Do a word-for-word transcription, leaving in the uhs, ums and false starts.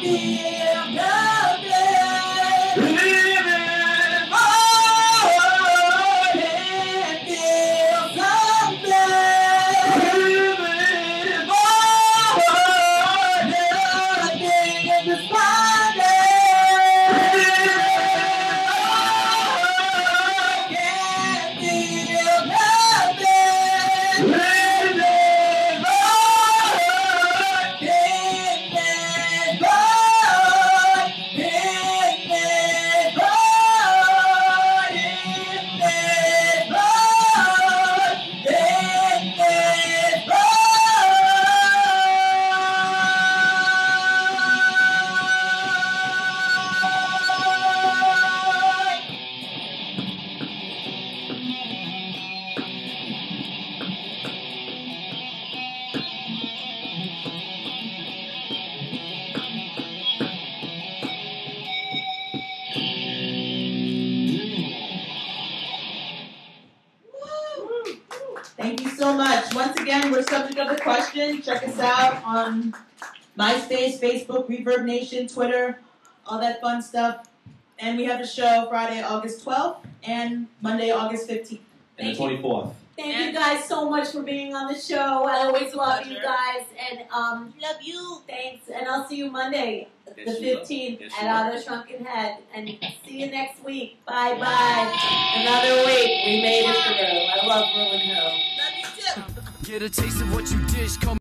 Thank you so much. Once again, we're Subject of the Question. Check us out on MySpace, Facebook, Reverb Nation, Twitter, all that fun stuff. And we have a show Friday, August twelfth and Monday, August fifteenth. And the twenty-fourth. Thank and you guys so much for being on the show. I always love you guys. And um, love you. Thanks. And I'll see you Monday, the fifteenth, yes, at Other Shrunken Head. And see you next week. Bye bye. Another week. We made it through. I love ReW WhO. Love you too. Get a taste of what you dish. Come